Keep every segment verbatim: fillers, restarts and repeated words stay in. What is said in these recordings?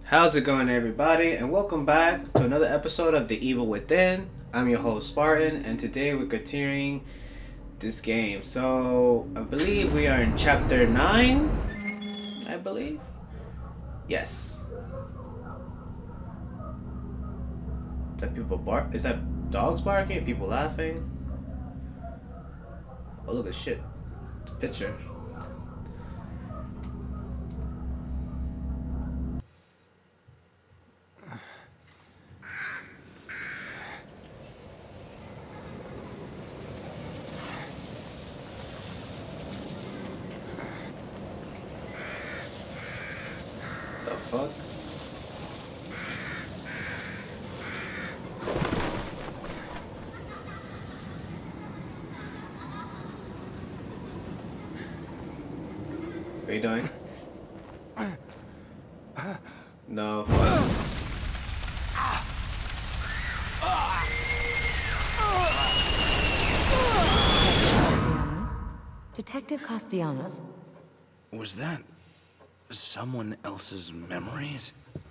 How's it going, everybody, and welcome back to another episode of The Evil Within. I'm your host Spartan, and today we're continuing this game. So I believe we are in chapter nine. I believe. Yes. Is that people bark? Is that dogs barking? People laughing? Oh, look at shit. It's a picture. The fuck? What are you doing? No, fuck. Detective Castellanos? Was that someone else's memories?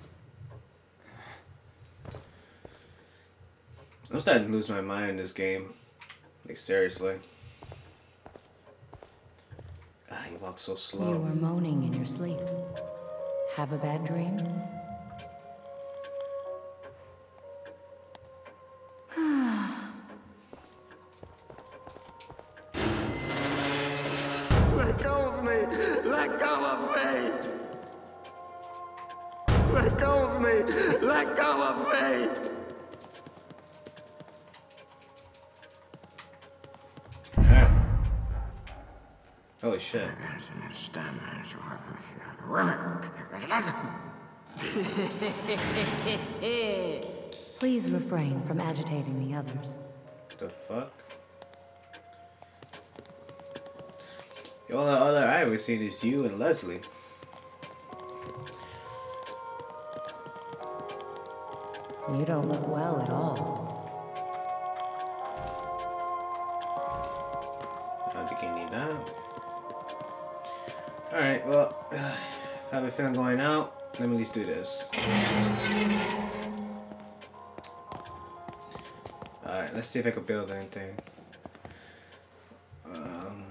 I'm starting to lose my mind in this game. Like, seriously. Ah, you walk so slow. You were moaning in your sleep. Have a bad dream? Let go of me! Let go of me! Let go of me! Let go of me! Alright. Holy shit. Please refrain from agitating the others. The fuck? The only other I ever seen is you and Leslie. You don't look well at all. I don't think you need that. Alright, well, if I have a feeling going out, let me at least do this. Alright, let's see if I can build anything. Um...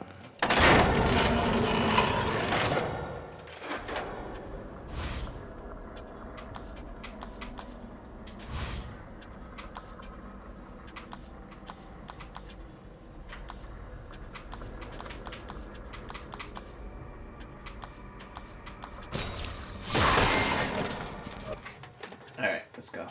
Alright, let's go.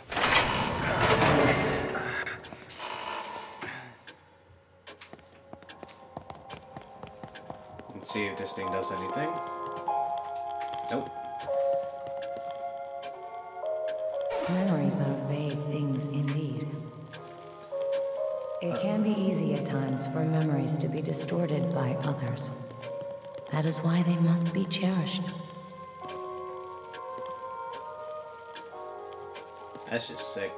Let's see if this thing does anything. Nope. Memories are vague things indeed. It can be easy at times for memories to be distorted by others. That is why they must be cherished. That's just sick.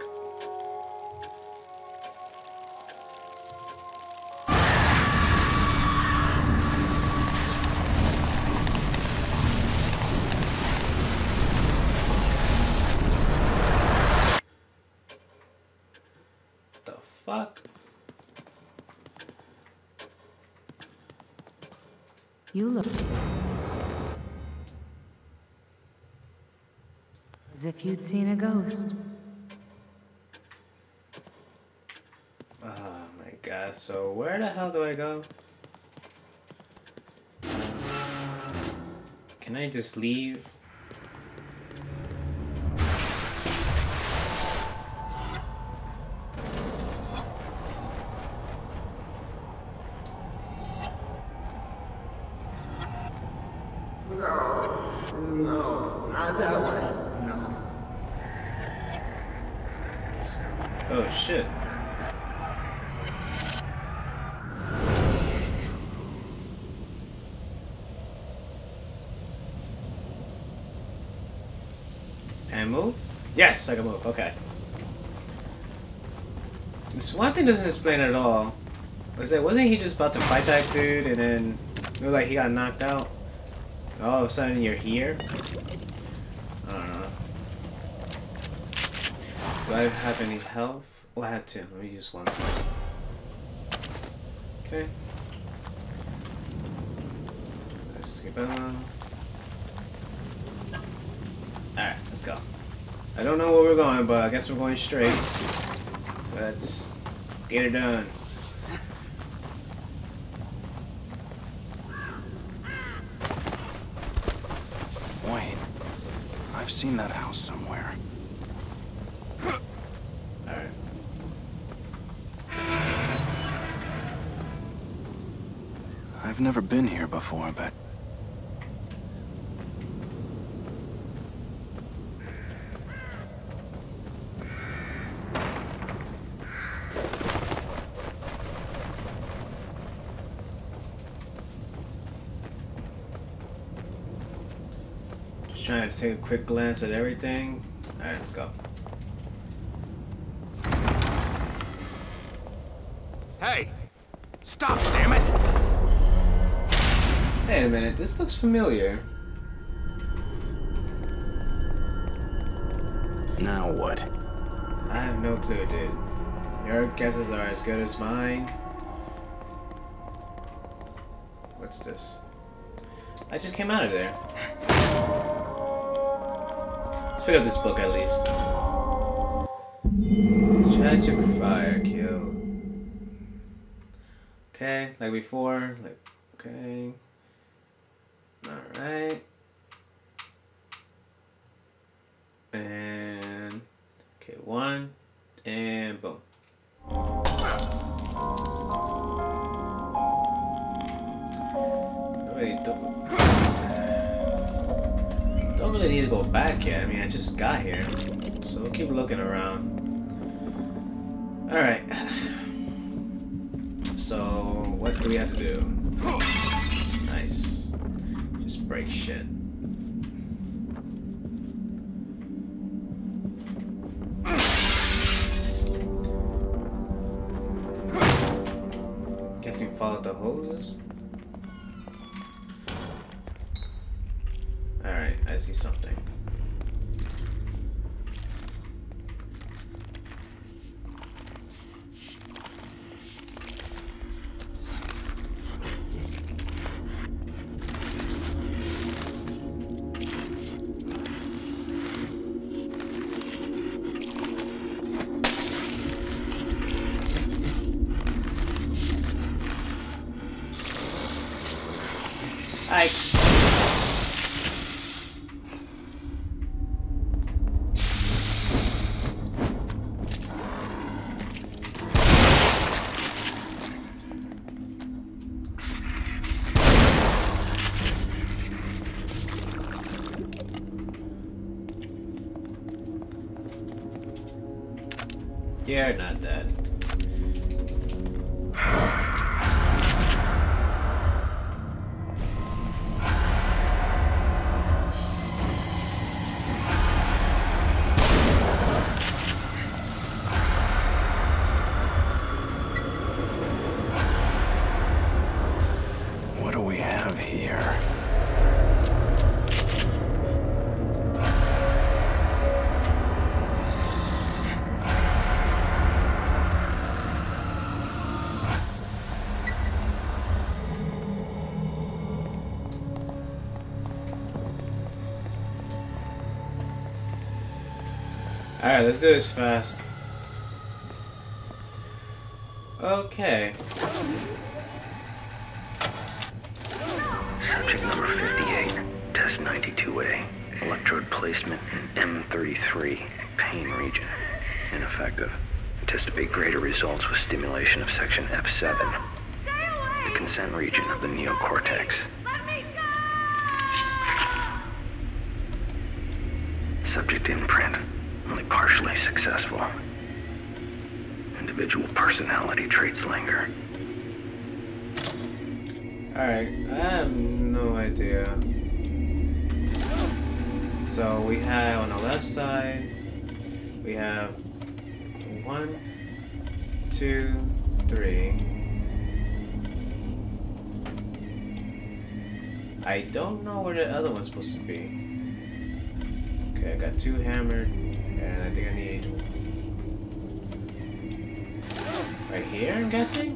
The fuck? You look as if you'd seen a ghost. Oh my god, so where the hell do I go? Can I just leave? No, no, not that way. No. Oh shit. Can I move? Yes, I can move. Okay. This one thing doesn't explain it at all. Was it? Wasn't he just about to fight that dude and then it looked like he got knocked out? All of a sudden you're here? I don't know. Do I have any health? Oh, I had two. Let me use one. Okay. Let's skip on. Alright, let's go. I don't know where we're going, but I guess we're going straight. So let's, let's get it done. Wait. I've seen that house somewhere. Alright. I've never been here before, but... Just trying to take a quick glance at everything. Alright, let's go. Hey! Stop, damn it! Wait a minute, this looks familiar. Now what? I have no clue, dude. Your guesses are as good as mine. What's this? I just came out of there. Let's pick up this book at least. Tragic fire kill. Okay, like before. Like, okay. Alright. And okay, one and boom. Wait, don't, don't really need to go back yet. I mean, I just got here, so we'll keep looking around. All right. So what do we have to do? Nice. Just break shit. Guessing follow the hoses. Alright, I see something. Hi. You're not dead. What do we have here? Alright, let's do this fast. Okay. Subject number fifty-eight, test ninety-two A. Electrode placement in M thirty-three, pain region. Ineffective. Anticipate greater results with stimulation of section F seven. The consent region of the neocortex. Subject imprint, only partially successful. Individual personality traits linger. Alright, I have no idea. So we have on the left side, we have one, two, three. I don't know where the other one's supposed to be. Okay, I got two hammered, and I think I need Right here, I'm guessing?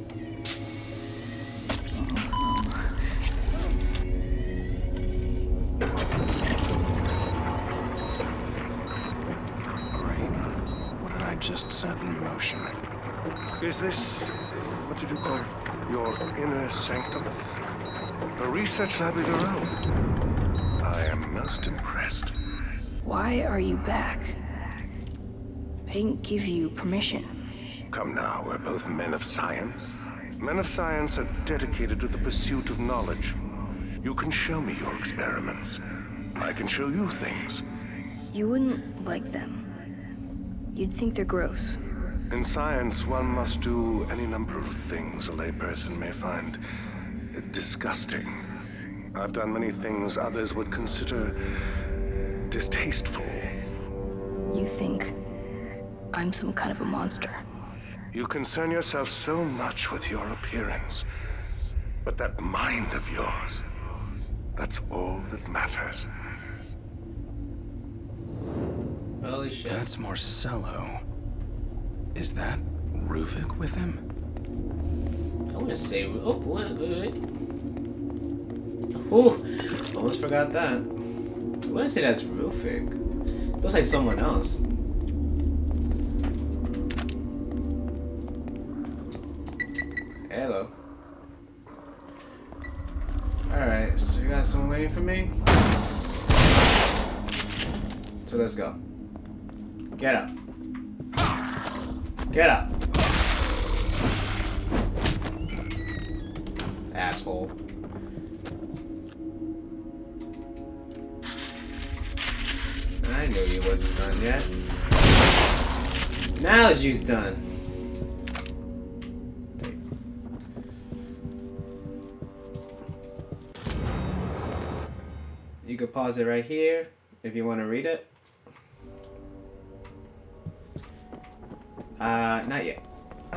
Great. What did I just set in motion? Is this, what did you call it? Your inner sanctum? A research lab of your own. I am most impressed. Why are you back? I didn't give you permission. Come now, we're both men of science. Men of science are dedicated to the pursuit of knowledge. You can show me your experiments. I can show you things. You wouldn't like them. You'd think they're gross. In science, one must do any number of things a layperson may find disgusting. I've done many things others would consider distasteful. You think I'm some kind of a monster? You concern yourself so much with your appearance. But that mind of yours, that's all that matters. Holy shit. That's Marcello. Is that Ruvik with him? I want to say... Oh, wait, wait, wait. Oh, almost forgot that. I want to say that's Ruvik. Looks like someone else. Hello. Alright, so you got someone waiting for me? So let's go. Get up. Get up. Asshole. I knew he wasn't done yet. Now she's done. You could pause it right here if you want to read it. Uh, not yet.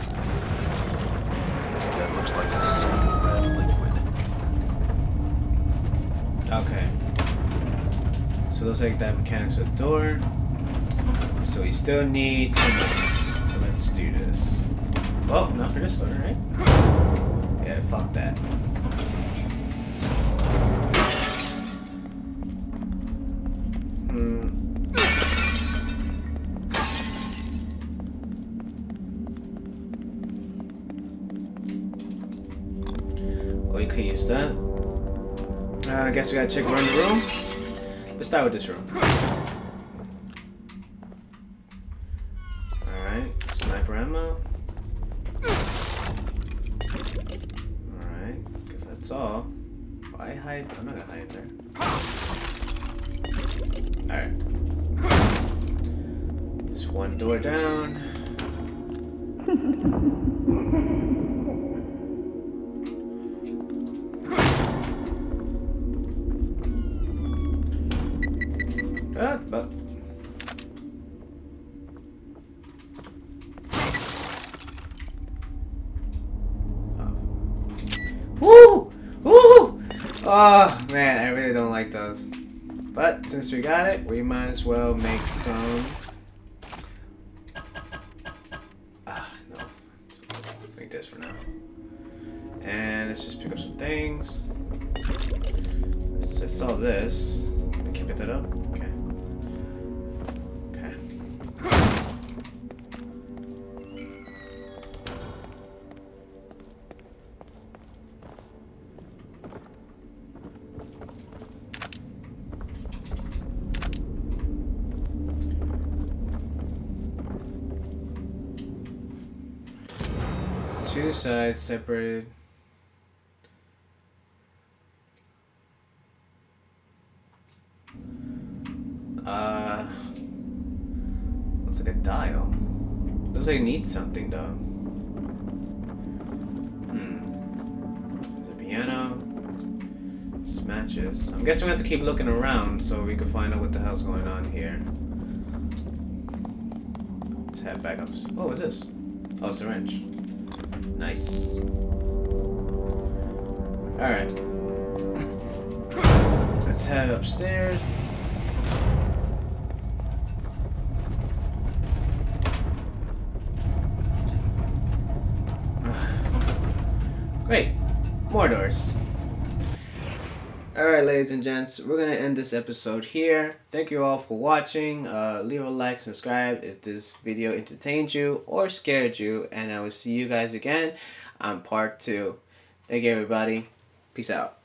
That looks like a small red liquid. Okay. So looks like that mechanics a door. So we still need to, so let's do this. Well, not for this door, right? Yeah, fuck that. Hmm. Well, you can use that. Uh, I guess we gotta check around the room. Let's start with this room. Alright, sniper ammo. Alright, guess that's all. Why hide? I'm not gonna hide there. Alright. Just one door down. Uh, but oh. Woo! Woo! Oh man, I really don't like those. But since we got it, we might as well make some. Ah, no. Make this for now. And let's just pick up some things. Let's just solve this. Keep it up. Okay. Okay. Two sides separated. Uh, looks like a dial. Looks like it needs something though. Hmm. There's a piano. Some matches. I'm guessing we have to keep looking around so we can find out what the hell's going on here. Let's head back up. Oh, what's this? Oh, syringe. Nice. Alright. Let's head upstairs. Great. More doors. Alright, ladies and gents, we're going to end this episode here. Thank you all for watching. Uh, leave a like, subscribe if this video entertained you or scared you. And I will see you guys again on part two. Thank you, everybody. Peace out.